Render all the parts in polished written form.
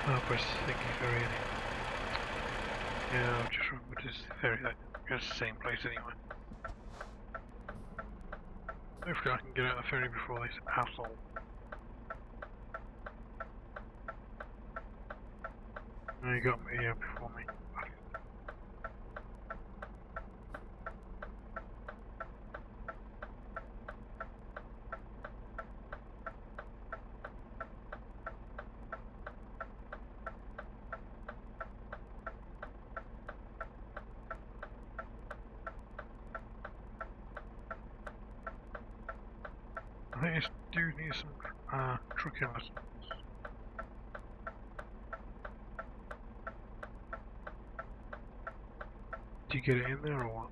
Oh, but thank you ferry anyway. Yeah, I've just remembered this ferry that goes the same place anyway. Hopefully I can get out of the ferry before this asshole. No, you got me here before me. I think this dude needs some trucking lessons. Did you get it in there or what?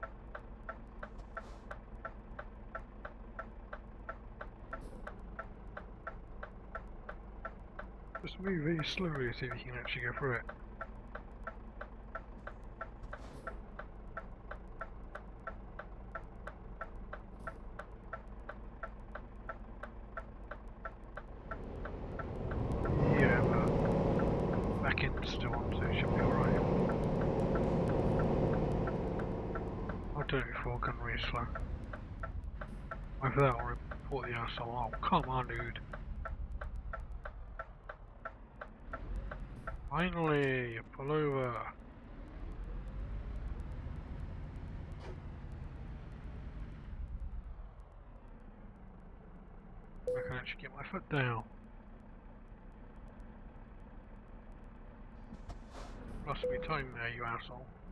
Just move very slowly to see if you can actually go through it. Yeah, but back end's still on, so it should be alright. I've done it before, gone really slow. Either that or report the asshole. Oh, come on, dude. Finally, pull over. I can actually get my foot down. Lost me time there, you asshole.